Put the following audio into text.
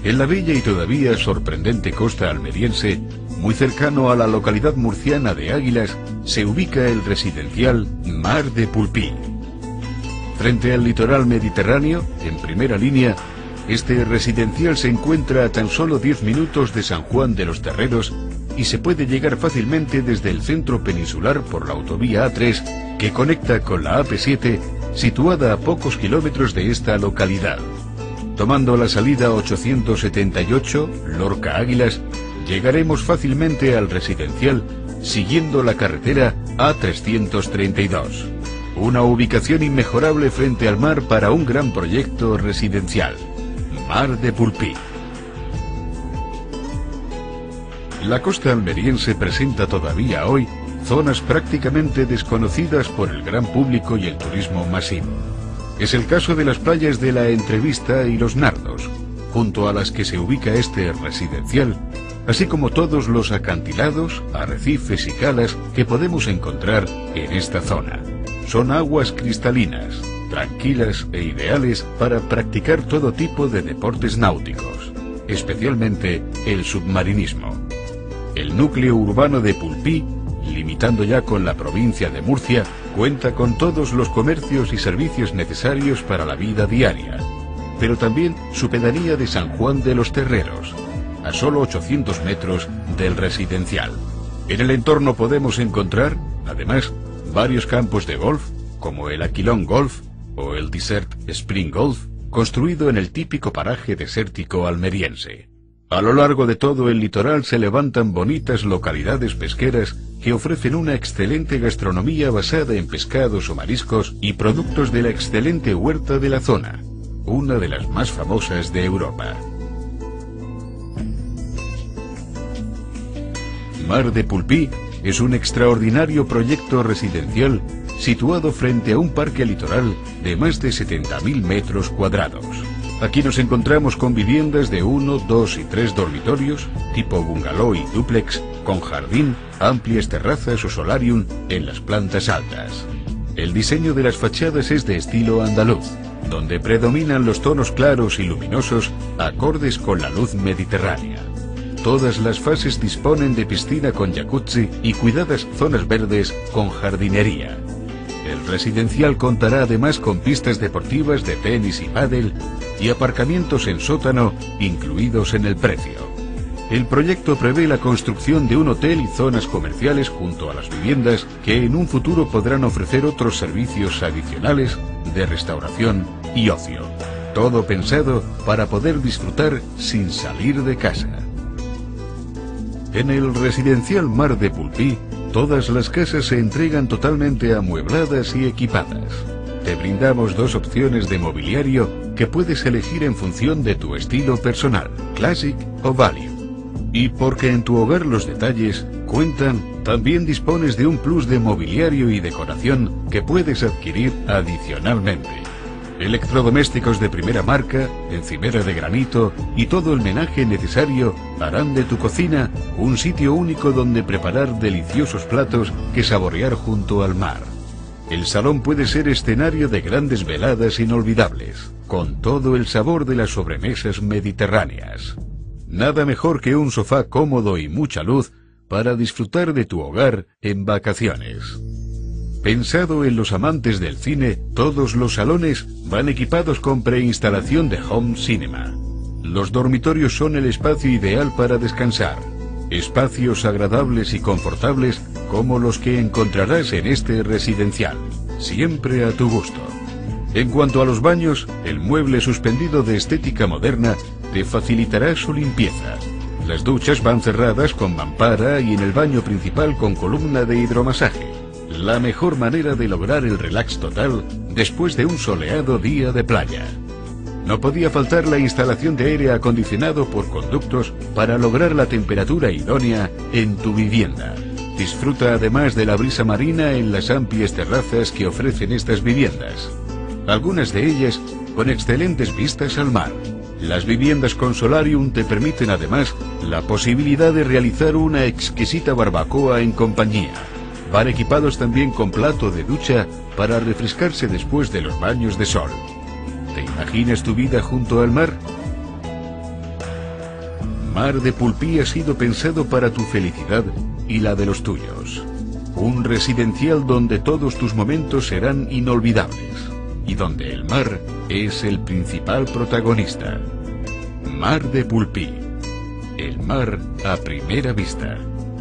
En la bella y todavía sorprendente costa almeriense, muy cercano a la localidad murciana de Águilas, se ubica el residencial Mar de Pulpí. Frente al litoral mediterráneo, en primera línea, este residencial se encuentra a tan solo 10 minutos de San Juan de los Terreros y se puede llegar fácilmente desde el centro peninsular por la autovía A3 que conecta con la AP7, situada a pocos kilómetros de esta localidad. Tomando la salida 878, Lorca Águilas, llegaremos fácilmente al residencial siguiendo la carretera A332. Una ubicación inmejorable frente al mar para un gran proyecto residencial. Mar de Pulpí. La costa almeriense presenta todavía hoy zonas prácticamente desconocidas por el gran público y el turismo masivo. Es el caso de las playas de La Entrevista y Los Nardos, junto a las que se ubica este residencial, así como todos los acantilados, arrecifes y calas que podemos encontrar en esta zona. Son aguas cristalinas, tranquilas e ideales para practicar todo tipo de deportes náuticos, especialmente el submarinismo. El núcleo urbano de Pulpí, limitando ya con la provincia de Murcia, cuenta con todos los comercios y servicios necesarios para la vida diaria, pero también su pedanía de San Juan de los Terreros, a solo 800 metros del residencial. En el entorno podemos encontrar, además, varios campos de golf, como el Aquilón Golf o el Desert Spring Golf, construido en el típico paraje desértico almeriense. A lo largo de todo el litoral se levantan bonitas localidades pesqueras que ofrecen una excelente gastronomía basada en pescados o mariscos y productos de la excelente huerta de la zona, una de las más famosas de Europa. Mar de Pulpí es un extraordinario proyecto residencial situado frente a un parque litoral de más de 70.000 metros cuadrados. Aquí nos encontramos con viviendas de 1, 2 y 3 dormitorios, tipo bungalow y dúplex, con jardín, amplias terrazas o solarium en las plantas altas. El diseño de las fachadas es de estilo andaluz, donde predominan los tonos claros y luminosos acordes con la luz mediterránea. Todas las fases disponen de piscina con jacuzzi y cuidadas zonas verdes con jardinería. El residencial contará además con pistas deportivas de tenis y pádel y aparcamientos en sótano incluidos en el precio. El proyecto prevé la construcción de un hotel y zonas comerciales junto a las viviendas que en un futuro podrán ofrecer otros servicios adicionales de restauración y ocio. Todo pensado para poder disfrutar sin salir de casa. En el residencial Mar de Pulpí, todas las casas se entregan totalmente amuebladas y equipadas. Te brindamos dos opciones de mobiliario que puedes elegir en función de tu estilo personal, Classic o Value. Y porque en tu hogar los detalles cuentan, también dispones de un plus de mobiliario y decoración que puedes adquirir adicionalmente. Electrodomésticos de primera marca, encimera de granito y todo el menaje necesario harán de tu cocina un sitio único donde preparar deliciosos platos que saborear junto al mar. El salón puede ser escenario de grandes veladas inolvidables, con todo el sabor de las sobremesas mediterráneas. Nada mejor que un sofá cómodo y mucha luz para disfrutar de tu hogar en vacaciones. Pensado en los amantes del cine, todos los salones van equipados con preinstalación de home cinema. Los dormitorios son el espacio ideal para descansar. Espacios agradables y confortables como los que encontrarás en este residencial, siempre a tu gusto. En cuanto a los baños, el mueble suspendido de estética moderna te facilitará su limpieza. Las duchas van cerradas con mampara y en el baño principal con columna de hidromasaje. La mejor manera de lograr el relax total después de un soleado día de playa. No podía faltar la instalación de aire acondicionado por conductos para lograr la temperatura idónea en tu vivienda. Disfruta además de la brisa marina en las amplias terrazas que ofrecen estas viviendas, algunas de ellas con excelentes vistas al mar. Las viviendas con solarium te permiten además la posibilidad de realizar una exquisita barbacoa en compañía. Van equipados también con plato de ducha para refrescarse después de los baños de sol. ¿Te imaginas tu vida junto al mar? Mar de Pulpí ha sido pensado para tu felicidad y la de los tuyos. Un residencial donde todos tus momentos serán inolvidables y donde el mar es el principal protagonista. Mar de Pulpí. El mar a primera vista.